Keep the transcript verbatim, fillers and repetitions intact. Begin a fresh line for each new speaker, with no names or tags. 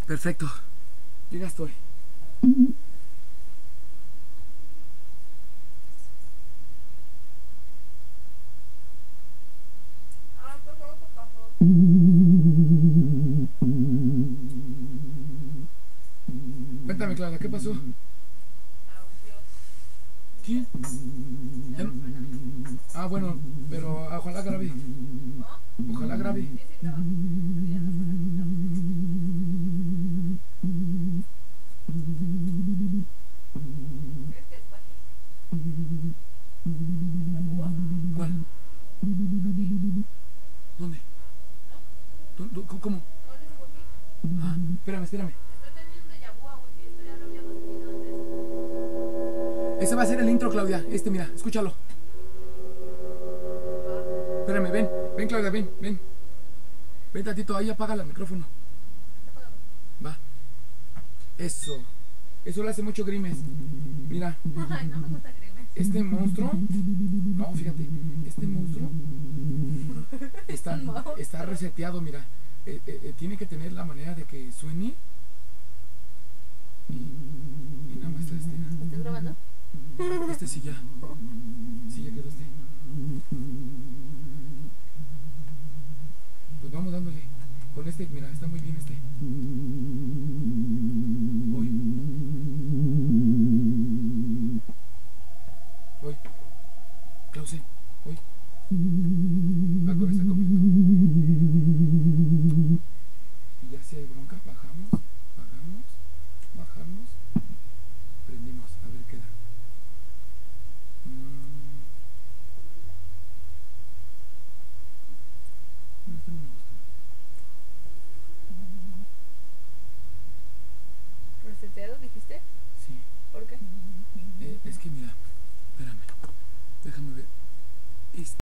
Perfecto. Yo ya estoy.
Ah, ¿qué fue lo que pasó?
Cuéntame, Clara, ¿qué pasó? ¿Quién? Ya no- Ah, bueno, pero ojalá grave. Ojalá grave.
Sí, sí, graba. Ya no suena. ¿Crees que es aquí?
¿Cuál? ¿Dónde? ¿Dó- dó- ¿Cómo?
¿No les digo aquí?
Ah, espérame, espérame.
Estoy teniendo un déjà vu, güey. Esto ya lo habíamos tenido antes.
Ese va a ser el intro, Claudia. Este, mira, escúchalo. Espérame, ven. Ven, Claudia, ven, ven. Ven tantito, ahí apaga el micrófono.
Está apagado.
Va. Eso. Eso le hace mucho Grimes. Mira,
Ay, no me gusta Grimes.
este monstruo. No, fíjate. Este monstruo está,
un monstruo.
está reseteado, mira. Eh, eh, eh, tiene que tener la manera de que suene. Y, y nada más este.
¿Estás grabando?
Este sí ya. Sí ya quedó este. Pues vamos dándole. Con este, mira, está muy bien este. Hoy. Hoy. Clause. Hoy. Va con esta copia. Y ya si hay bronca, bajamos, bajamos, bajamos, prendimos, a ver qué da. Mm. No, esto no me gusta.
¿Reseteado dijiste?
Sí.